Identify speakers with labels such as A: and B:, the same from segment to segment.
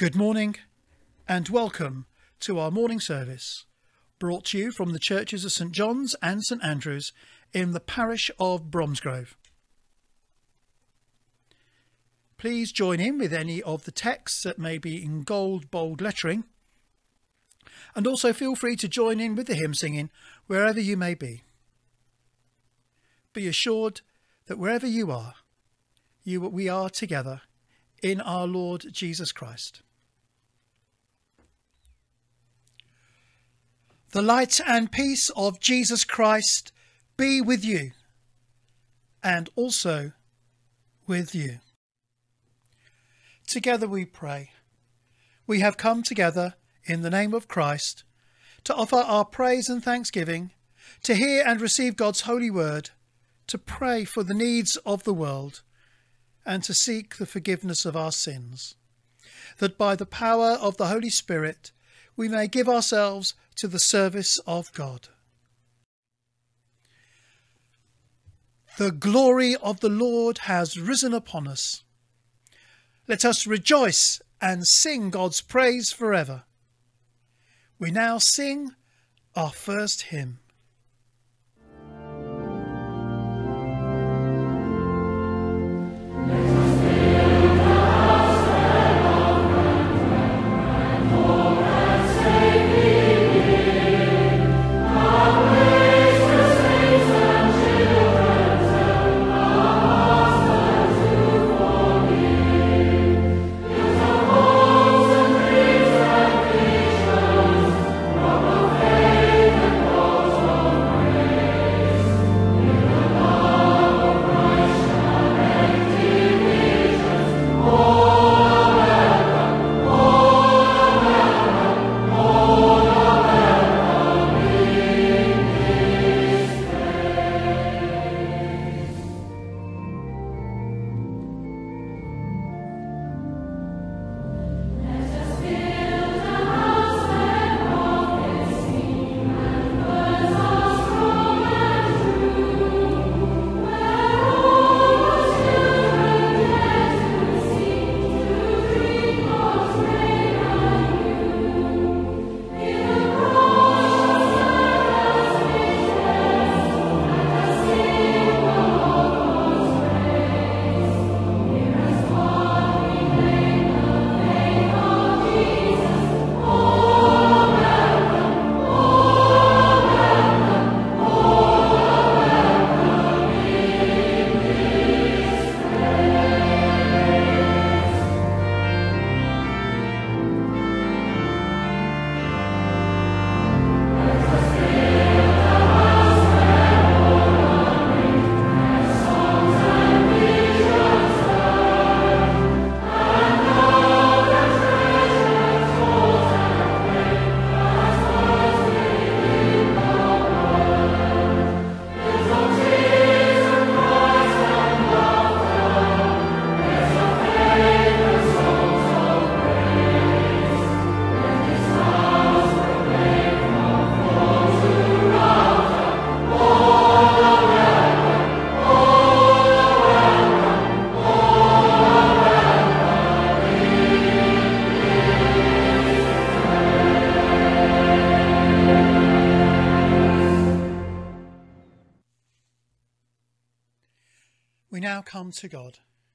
A: Good morning and welcome to our morning service, brought to you from the churches of St.Johns and St. Andrews in the parish of Bromsgrove. Please join in with any of the texts that may be in gold, bold lettering, and also feel free to join in with the hymn singing wherever you may be. Be assured that wherever you are, we are together in our Lord Jesus Christ. The light and peace of Jesus Christ be with you, and also with you. Together we pray. We have come together in the name of Christ to offer our praise and thanksgiving, to hear and receive God's holy word, to pray for the needs of the world, and to seek the forgiveness of our sins, that by the power of the Holy Spirit we may give ourselves to the service of God. The glory of the Lord has risen upon us. Let us rejoice and sing God's praise forever. We now sing our first hymn. We now come to God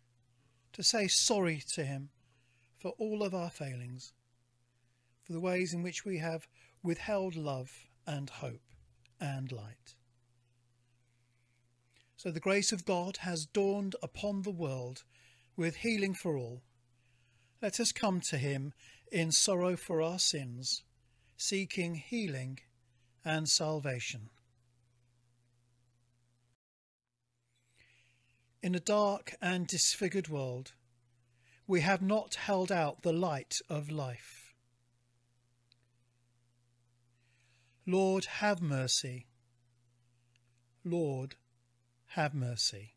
A: to say sorry to him for all of our failings, for the ways in which we have withheld love and hope and light. So the grace of God has dawned upon the world with healing for all. Let us come to him in sorrow for our sins, seeking healing and salvation. In a dark and disfigured world, we have not held out the light of life. Lord, have mercy. Lord, have mercy.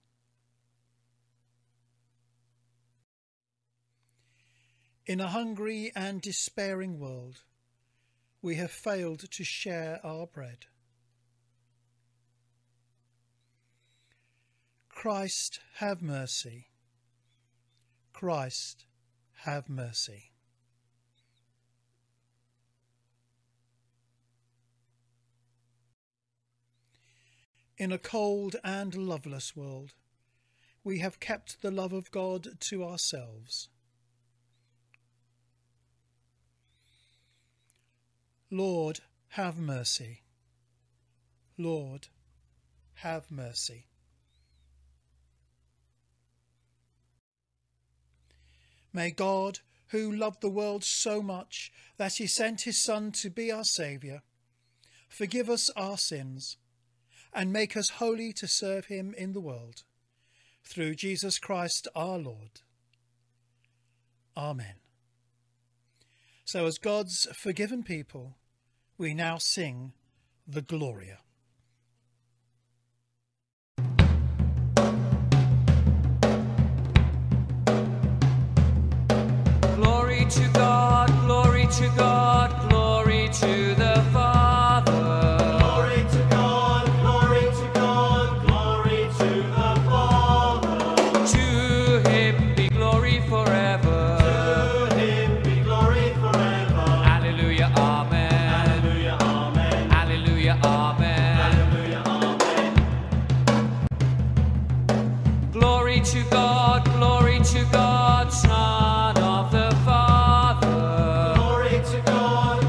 A: In a hungry and despairing world, we have failed to share our bread. Christ, have mercy. Christ, have mercy. In a cold and loveless world, we have kept the love of God to ourselves. Lord, have mercy. Lord, have mercy. May God, who loved the world so much that he sent his Son to be our Saviour, forgive us our sins and make us holy to serve him in the world. Through Jesus Christ our Lord. Amen. So as God's forgiven people, we now sing the Gloria.
B: Glory to God, glory to God, glory to the Father.
C: Glory to God, glory to God, glory to the Father.
B: To him be glory forever.
C: To him be glory forever.
B: Alleluia, amen.
C: Alleluia, amen.
B: Alleluia, amen.
C: Alleluia, amen.
B: Glory to God, Son of the Father.
C: Glory to God,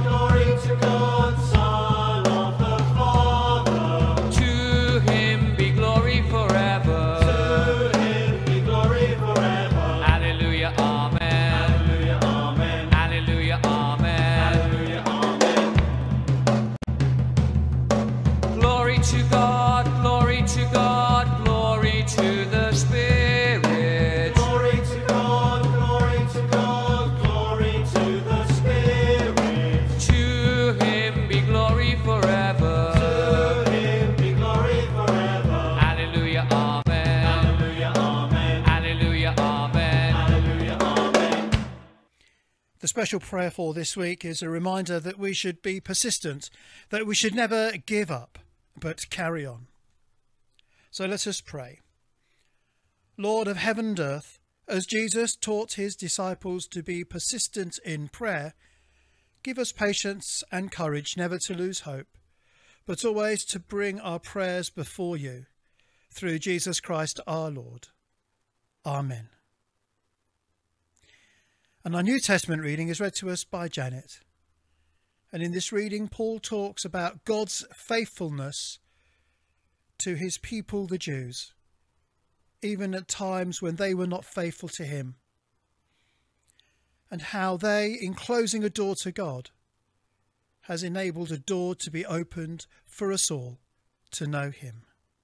C: Son of the Father.
B: To him be glory forever.
C: To him be glory forever.
B: Alleluia, amen.
C: Alleluia, amen.
B: Alleluia, amen.
C: Alleluia, amen.
B: Glory to God, glory to God, glory to the Spirit.
C: Glory to God, glory to God, glory to the Spirit.
B: To him be glory forever.
C: To him be glory forever.
B: Alleluia, amen.
C: Alleluia, amen.
B: Alleluia, amen.
C: Alleluia, amen.
A: The special prayer for this week is a reminder that we should be persistent, that we should never give up, but carry on. So let us pray. Lord of heaven and earth, as Jesus taught his disciples to be persistent in prayer, give us patience and courage never to lose hope, but always to bring our prayers before you, through Jesus Christ our Lord. Amen. And our New Testament reading is read to us by Janet. And in this reading, Paul talks about God's faithfulness to his people, the Jews, even at times when they were not faithful to him, and how they, in closing a door to God, has enabled a door to be opened for us all to know him.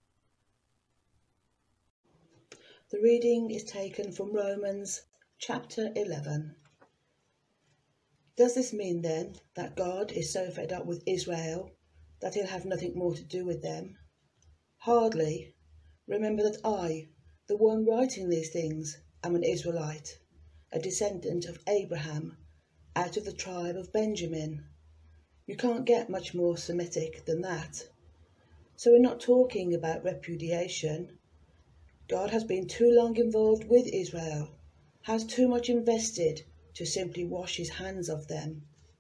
D: The reading is taken from Romans chapter 11. Does this mean then that God is so fed up with Israel that he'll have nothing more to do with them? Hardly. Remember that I, the one writing these things, am an Israelite, a descendant of Abraham, out of the tribe of Benjamin. You can't get much more Semitic than that. So we're not talking about repudiation. God has been too long involved with Israel, has too much invested to simply wash his hands of them.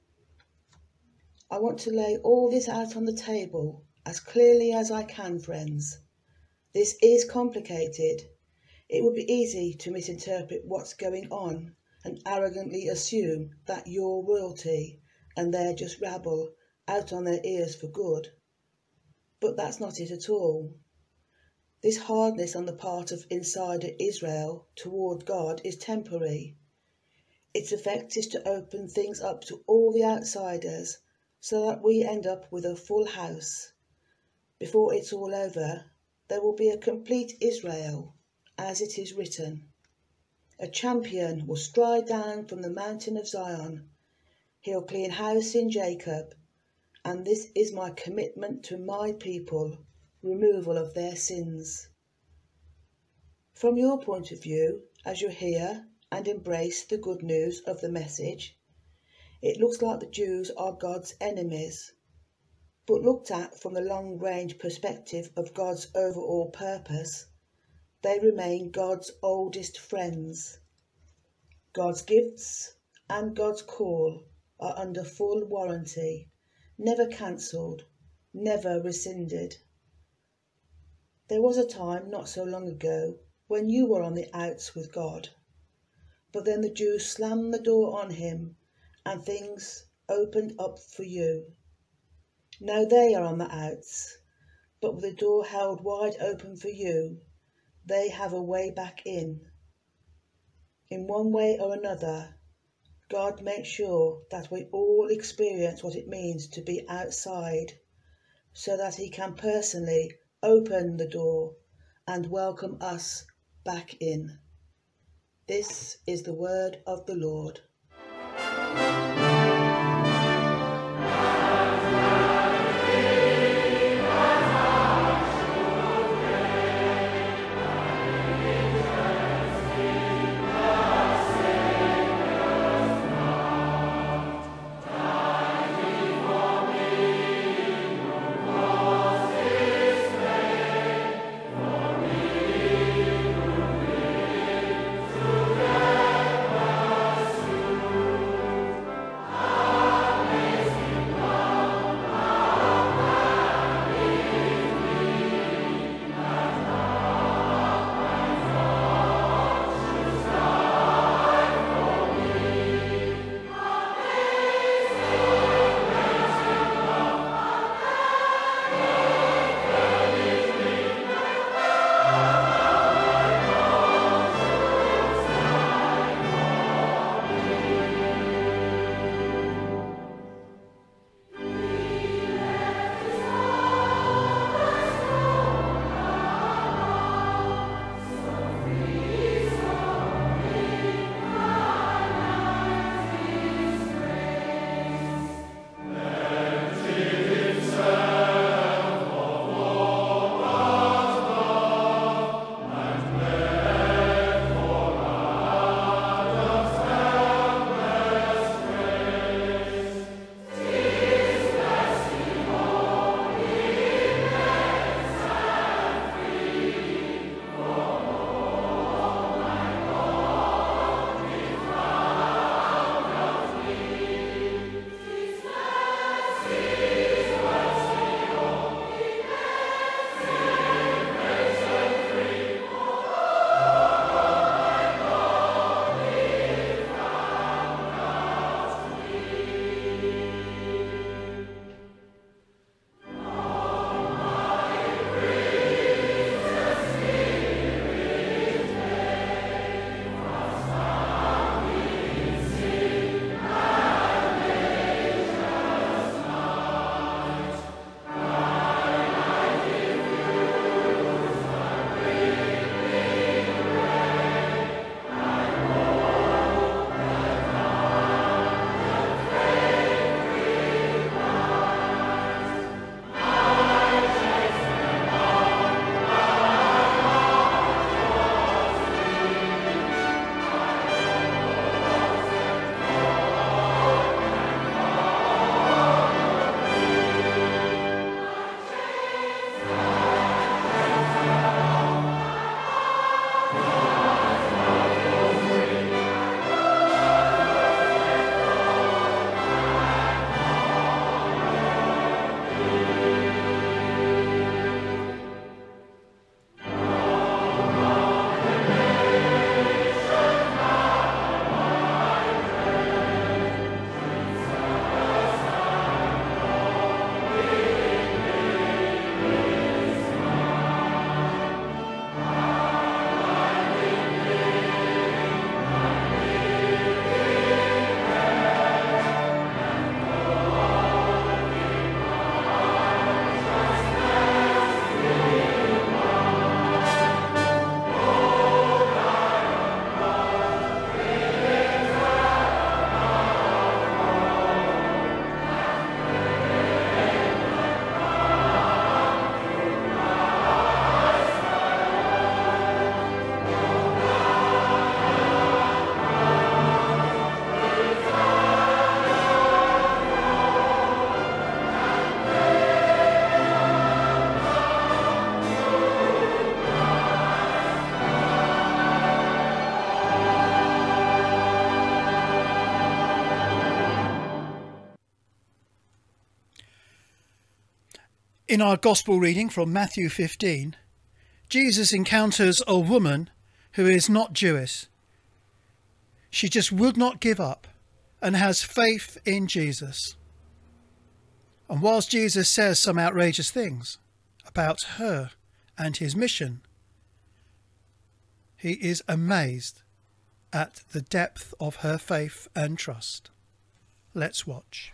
D: I want to lay all this out on the table as clearly as I can, friends. This is complicated. It would be easy to misinterpret what's going on and arrogantly assume that you're royalty and they're just rabble out on their ears for good. But that's not it at all. This hardness on the part of insider Israel toward God is temporary. Its effect is to open things up to all the outsiders so that we end up with a full house. Before it's all over, there will be a complete Israel, as it is written. A champion will stride down from the mountain of Zion. He'll clean house in Jacob. And this is my commitment to my people, removal of their sins. From your point of view, as you hear and embrace the good news of the message, it looks like the Jews are God's enemies. But looked at from the long-range perspective of God's overall purpose, they remain God's oldest friends. God's gifts and God's call are under full warranty, never cancelled, never rescinded. There was a time not so long ago when you were on the outs with God. But then the Jews slammed the door on him and things opened up for you. Now they are on the outs, but with the door held wide open for you, they have a way back in. In one way or another, God makes sure that we all experience what it means to be outside, so that he can personally open the door and welcome us back in. This is the word of the Lord.
A: In our Gospel reading from Matthew 15, Jesus encounters a woman who is not Jewish. She just would not give up and has faith in Jesus. And whilst Jesus says some outrageous things about her and his mission, he is amazed at the depth of her faith and trust. Let's watch.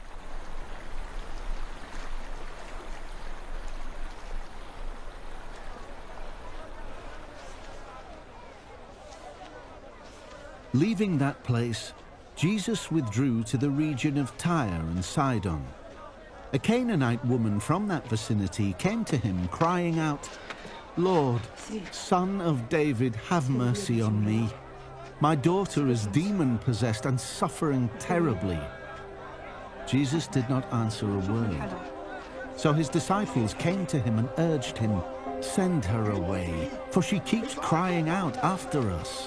E: Leaving that place, Jesus withdrew to the region of Tyre and Sidon. A Canaanite woman from that vicinity came to him, crying out, "Lord, Son of David, have mercy on me. My daughter is demon-possessed and suffering terribly." Jesus did not answer a word. So his disciples came to him and urged him, "Send her away, for she keeps crying out after us."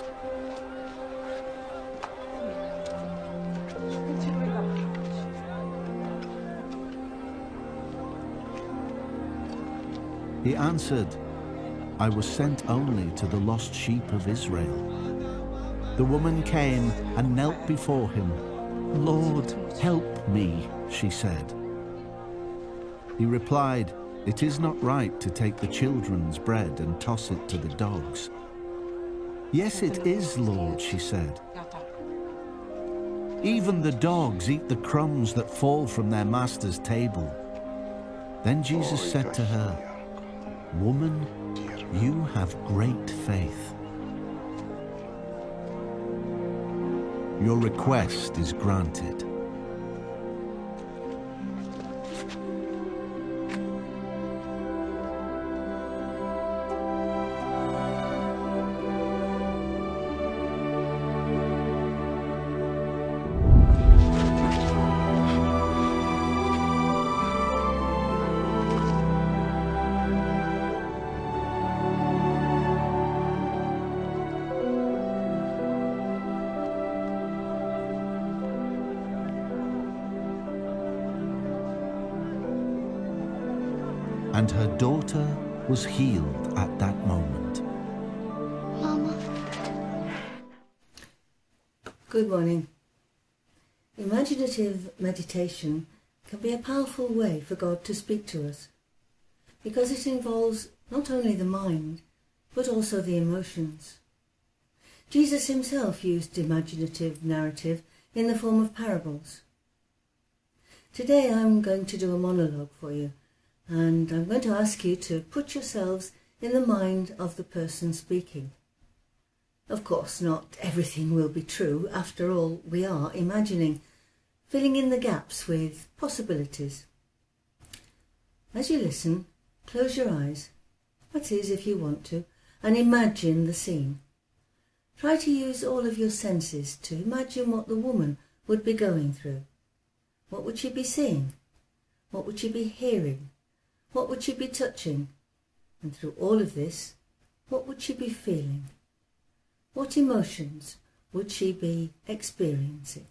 E: He answered, "I was sent only to the lost sheep of Israel." The woman came and knelt before him. "Lord, help me," she said. He replied, "It is not right to take the children's bread and toss it to the dogs." "Yes, it is, Lord," she said. "Even the dogs eat the crumbs that fall from their master's table." Then Jesus said to her, "Woman, you have great faith. Your request is granted." And her daughter was healed at that moment.
F: Mama.
G: Good morning. Imaginative meditation can be a powerful way for God to speak to us, because it involves not only the mind, but also the emotions. Jesus himself used imaginative narrative in the form of parables. Today I'm going to do a monologue for you, and I'm going to ask you to put yourselves in the mind of the person speaking. Of course, not everything will be true. After all, we are imagining, filling in the gaps with possibilities. As you listen, close your eyes, that is if you want to, and imagine the scene. Try to use all of your senses to imagine what the woman would be going through. What would she be seeing? What would she be hearing? What would she be touching? And through all of this, what would she be feeling? What emotions would she be experiencing?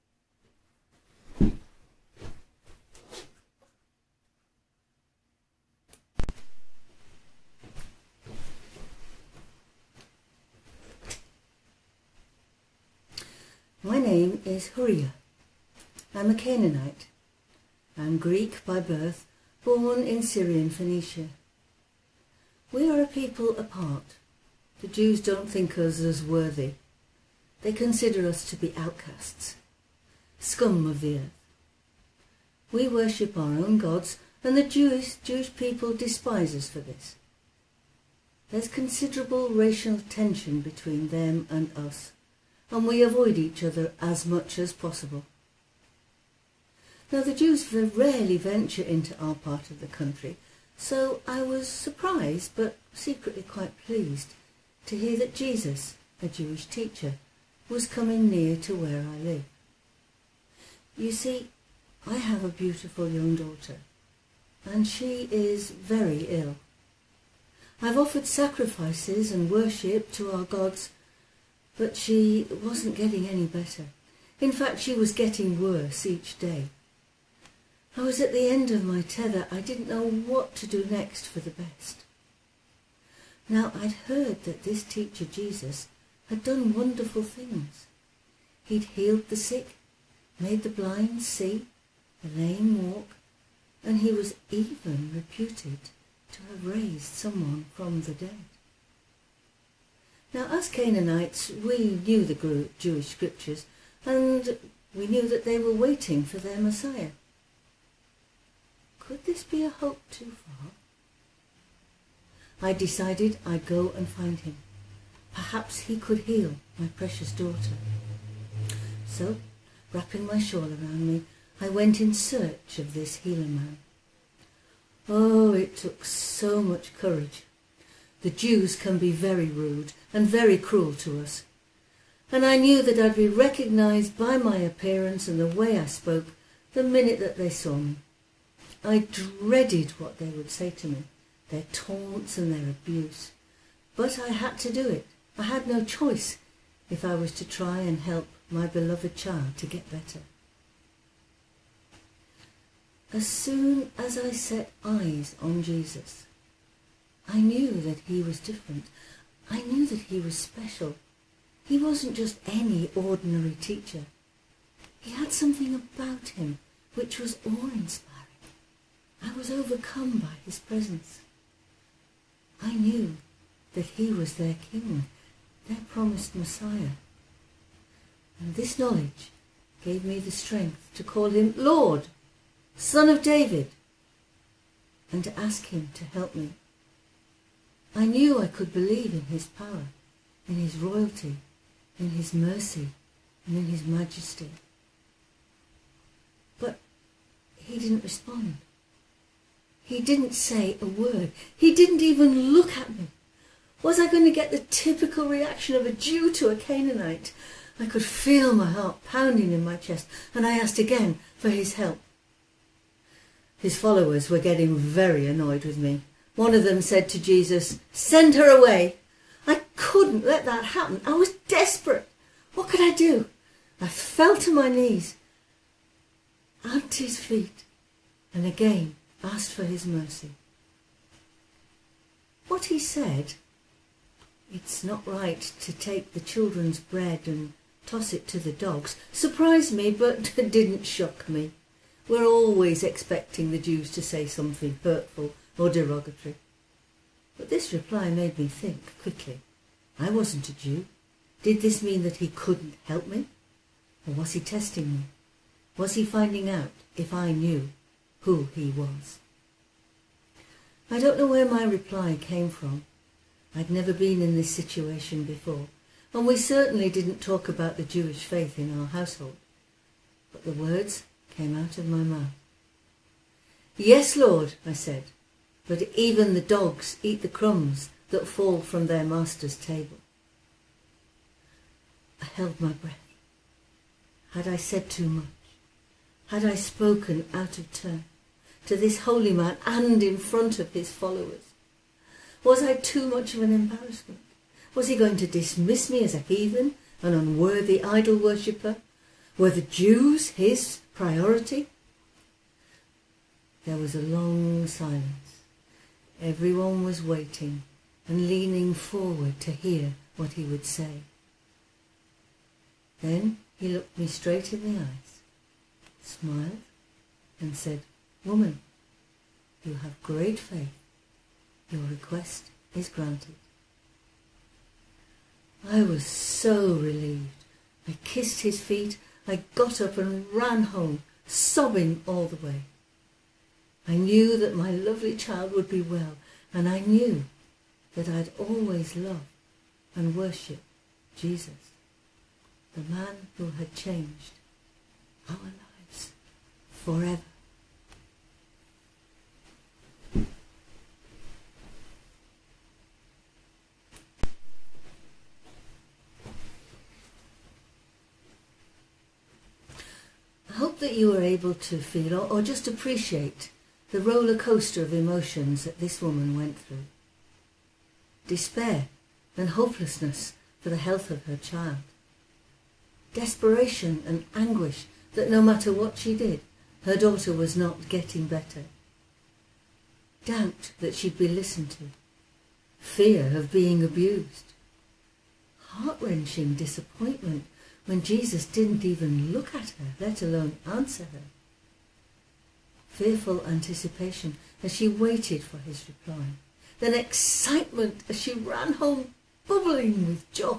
G: My name is Huriah. I'm a Canaanite. I'm Greek by birth, born in Syrian Phoenicia. We are a people apart. The Jews don't think us as worthy. They consider us to be outcasts, scum of the earth. We worship our own gods, and the Jewish people despise us for this. There's considerable racial tension between them and us, and we avoid each other as much as possible. Now, the Jews rarely venture into our part of the country, so I was surprised, but secretly quite pleased, to hear that Jesus, a Jewish teacher, was coming near to where I live. You see, I have a beautiful young daughter, and she is very ill. I've offered sacrifices and worship to our gods, but she wasn't getting any better. In fact, she was getting worse each day. I was at the end of my tether. I didn't know what to do next for the best. Now I'd heard that this teacher Jesus had done wonderful things. He'd healed the sick, made the blind see, the lame walk, and he was even reputed to have raised someone from the dead. Now, as Canaanites, we knew the Jewish scriptures, and we knew that they were waiting for their Messiah. Could this be a hope too far? I decided I'd go and find him. Perhaps he could heal my precious daughter. So, wrapping my shawl around me, I went in search of this healer man. Oh, it took so much courage. The Jews can be very rude and very cruel to us. And I knew that I'd be recognised by my appearance and the way I spoke the minute that they saw me. I dreaded what they would say to me, their taunts and their abuse. But I had to do it. I had no choice if I was to try and help my beloved child to get better. As soon as I set eyes on Jesus, I knew that he was different. I knew that he was special. He wasn't just any ordinary teacher. He had something about him which was awe-inspiring. I was overcome by his presence. I knew that he was their king, their promised Messiah. And this knowledge gave me the strength to call him Lord, Son of David, and to ask him to help me. I knew I could believe in his power, in his royalty, in his mercy, and in his majesty. But he didn't respond. He didn't say a word. He didn't even look at me. Was I going to get the typical reaction of a Jew to a Canaanite? I could feel my heart pounding in my chest, and I asked again for his help. His followers were getting very annoyed with me. One of them said to Jesus, "Send her away." I couldn't let that happen. I was desperate. What could I do? I fell to my knees, at his feet, and again asked for his mercy. What he said, "It's not right to take the children's bread and toss it to the dogs," surprised me but didn't shock me. We're always expecting the Jews to say something hurtful or derogatory. But this reply made me think quickly. I wasn't a Jew. Did this mean that he couldn't help me? Or was he testing me? Was he finding out if I knew who he was? I don't know where my reply came from. I'd never been in this situation before, and we certainly didn't talk about the Jewish faith in our household. But the words came out of my mouth. "Yes, Lord," I said, "but even the dogs eat the crumbs that fall from their master's table." I held my breath. Had I said too much? Had I spoken out of turn to this holy man and in front of his followers? Was I too much of an embarrassment? Was he going to dismiss me as a heathen, an unworthy idol worshipper? Were the Jews his priority? There was a long silence. Everyone was waiting and leaning forward to hear what he would say. Then he looked me straight in the eyes, smiled, and said, "Woman, you have great faith. Your request is granted." I was so relieved. I kissed his feet. I got up and ran home, sobbing all the way. I knew that my lovely child would be well, and I knew that I'd always love and worship Jesus, the man who had changed our lives forever. I hope that you were able to feel or just appreciate the roller coaster of emotions that this woman went through. Despair and hopelessness for the health of her child. Desperation and anguish that no matter what she did, her daughter was not getting better. Doubt that she'd be listened to. fear of being abused, heart-wrenching disappointment when Jesus didn't even look at her, let alone answer her, fearful anticipation as she waited for his reply, then excitement as she ran home bubbling with joy.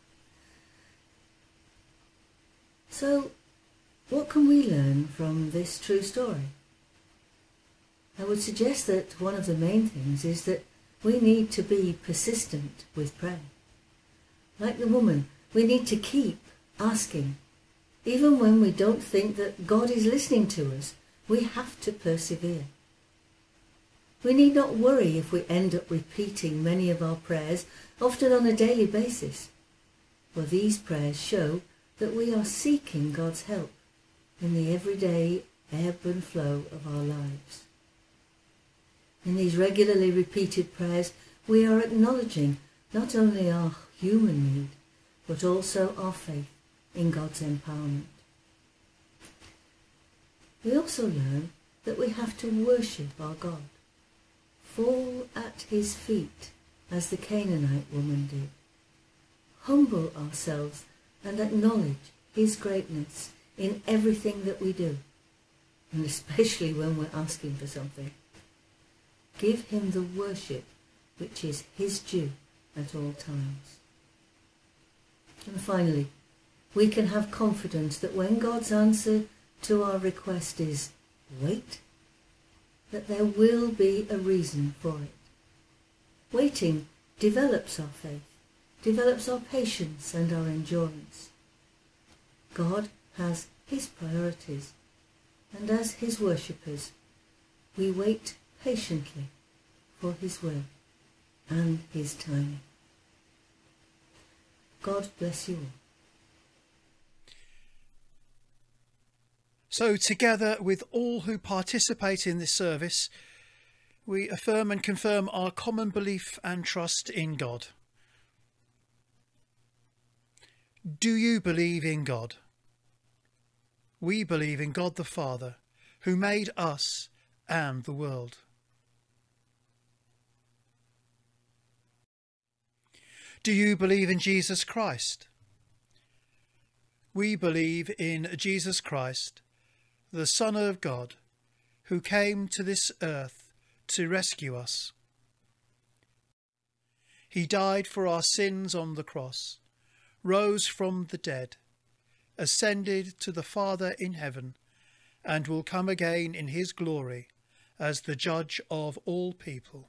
G: So, what can we learn from this true story? I would suggest that one of the main things is that we need to be persistent with prayer. Like the woman, we need to keep asking. Even when we don't think that God is listening to us, we have to persevere. We need not worry if we end up repeating many of our prayers, often on a daily basis, for these prayers show that we are seeking God's help in the everyday ebb and flow of our lives. In these regularly repeated prayers, we are acknowledging not only our human need, but also our faith in God's empowerment. We also learn that we have to worship our God, fall at his feet as the Canaanite woman did, humble ourselves and acknowledge his greatness in everything that we do, and especially when we're asking for something. Give him the worship which is his due at all times. And finally, we can have confidence that when God's answer to our request is wait, that there will be a reason for it. Waiting develops our faith, develops our patience and our endurance. God has his priorities, and as his worshippers, we wait patiently for his will and his timing. God bless you all.
A: So together with all who participate in this service, we affirm and confirm our common belief and trust in God. Do you believe in God? We believe in God the Father, who made us and the world. Do you believe in Jesus Christ? We believe in Jesus Christ, the Son of God, who came to this earth to rescue us. He died for our sins on the cross, rose from the dead, ascended to the Father in heaven, and will come again in his glory as the judge of all people.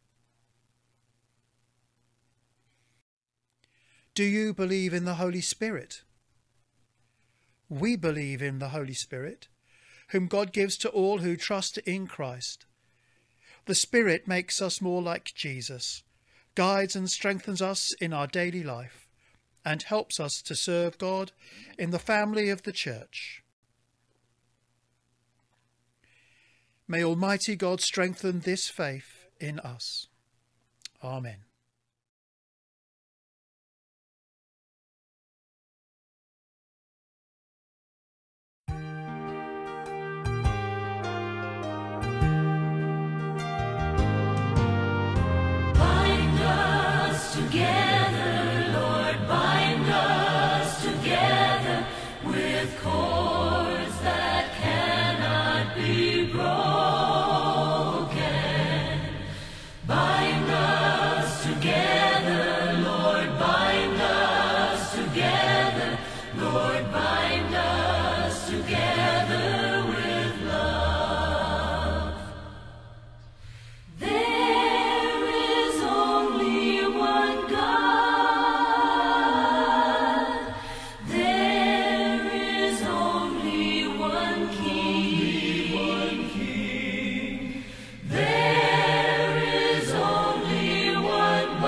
A: Do you believe in the Holy Spirit? We believe in the Holy Spirit, whom God gives to all who trust in Christ. The Spirit makes us more like Jesus, guides and strengthens us in our daily life, and helps us to serve God in the family of the Church. May Almighty God strengthen this faith in us. Amen.
C: Bind us together, Lord, bind us together with cords that cannot be broken. Bind us together, Lord, bind us together, Lord, bind us together with love. There is only one God. There is only one King. There is only one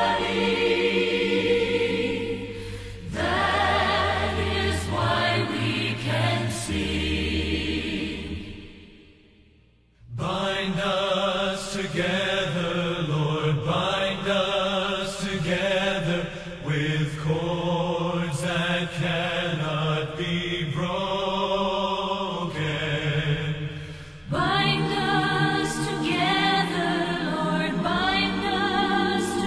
C: body. That is why we can sing.
H: Bind us together, Lord, bind us together with cords that cannot be broken.
C: Bind us together, Lord, bind us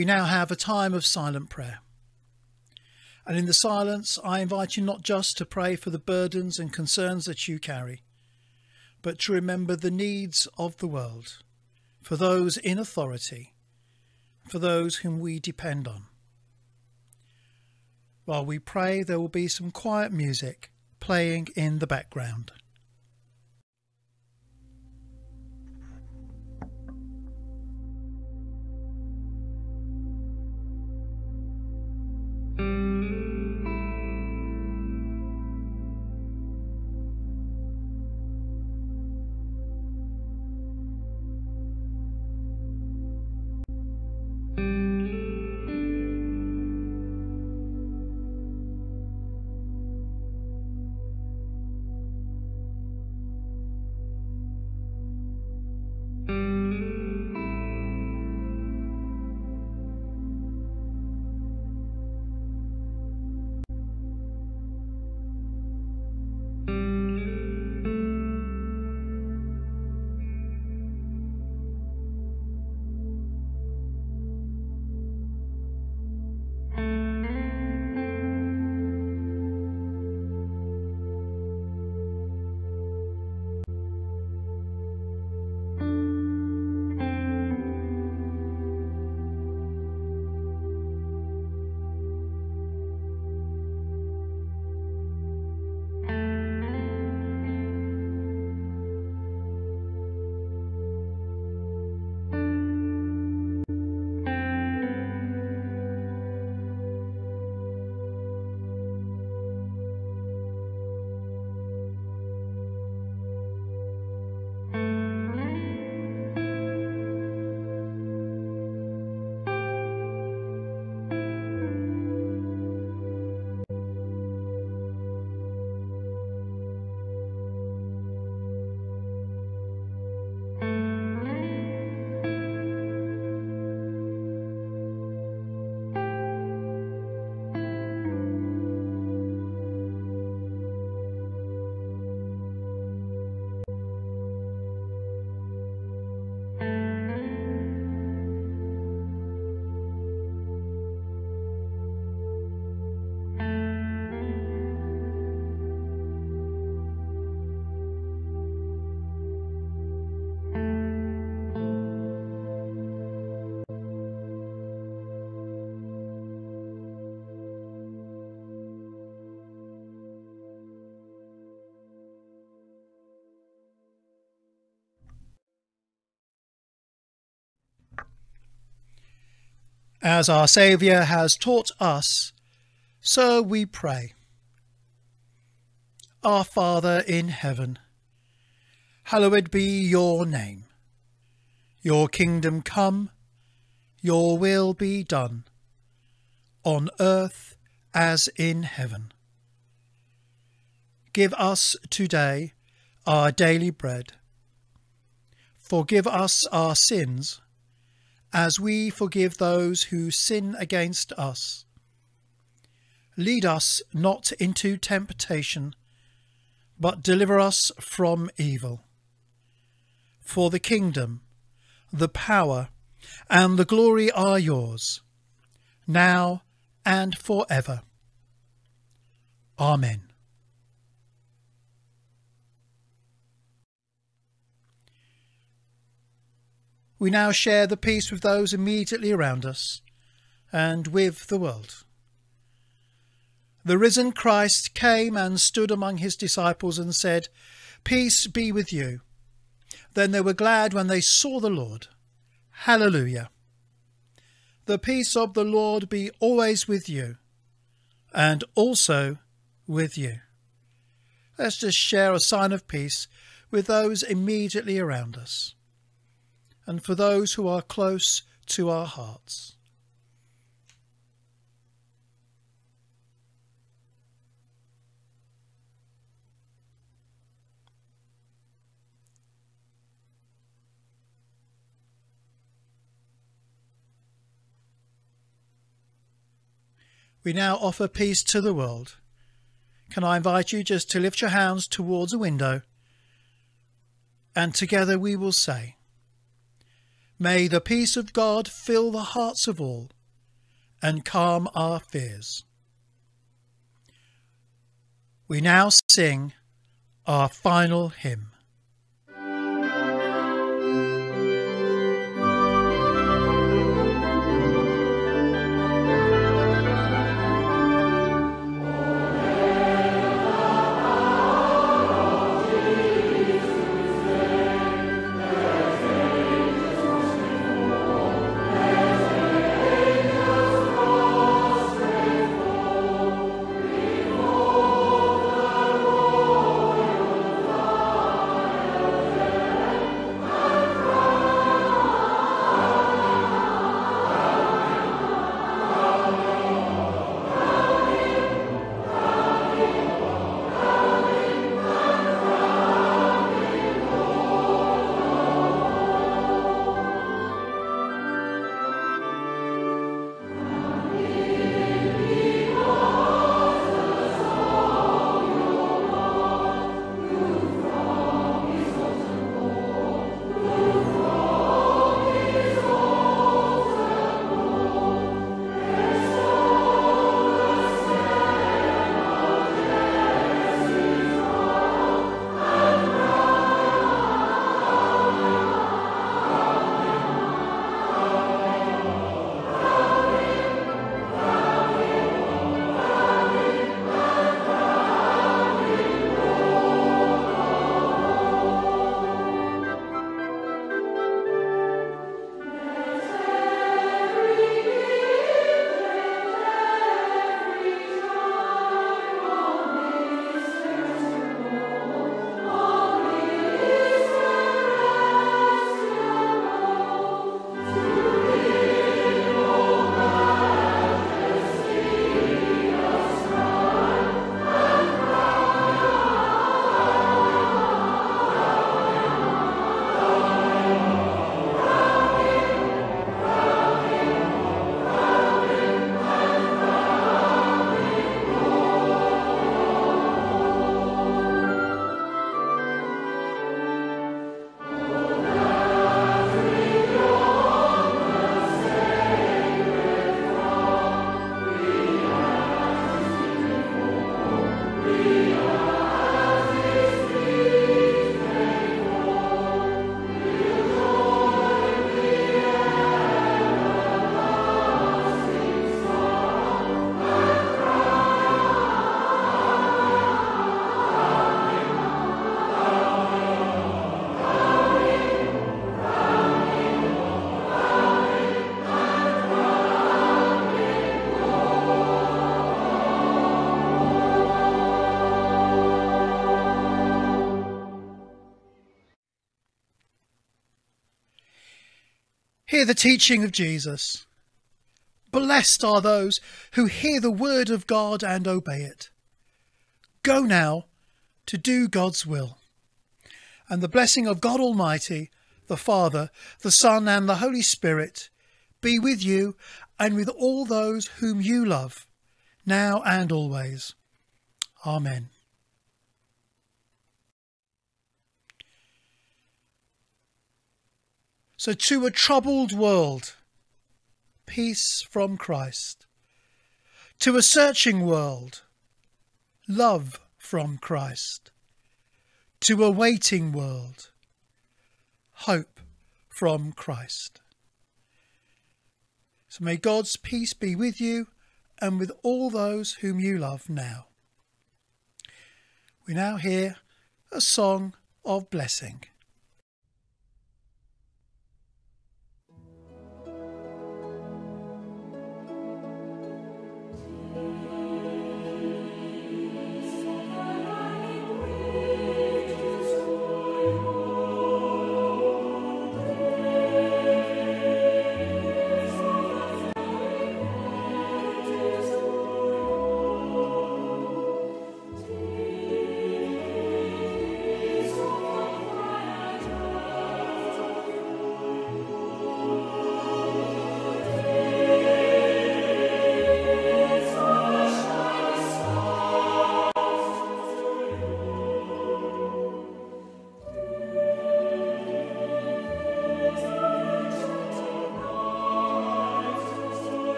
A: we now have a time of silent prayer. And in the silence, I invite you not just to pray for the burdens and concerns that you carry, but to remember the needs of the world, for those in authority, for those whom we depend on. While we pray, there will be some quiet music playing in the background. As our Saviour has taught us, so we pray. Our Father in heaven, hallowed be your name. Your kingdom come, your will be done, on earth as in heaven. Give us today our daily bread. Forgive us our sins, as we forgive those who sin against us. Lead us not into temptation, but deliver us from evil. For the kingdom, the power, and the glory are yours, now and forever. Amen. We now share the peace with those immediately around us and with the world. The risen Christ came and stood among his disciples and said, "Peace be with you." Then they were glad when they saw the Lord. Hallelujah. The peace of the Lord be always with you, and also with you. Let's just share a sign of peace with those immediately around us, and for those who are close to our hearts. We now offer peace to the world. Can I invite you just to lift your hands towards a window, and together we will say, May the peace of God fill the hearts of all and calm our fears. We now sing our final hymn. Hear the teaching of Jesus. Blessed are those who hear the word of God and obey it. Go now to do God's will. And the blessing of God Almighty, the Father, the Son, and the Holy Spirit be with you and with all those whom you love, now and always. Amen. So to a troubled world, peace from Christ. To a searching world, love from Christ. To a waiting world, hope from Christ. So may God's peace be with you and with all those whom you love now. We now hear a song of blessing.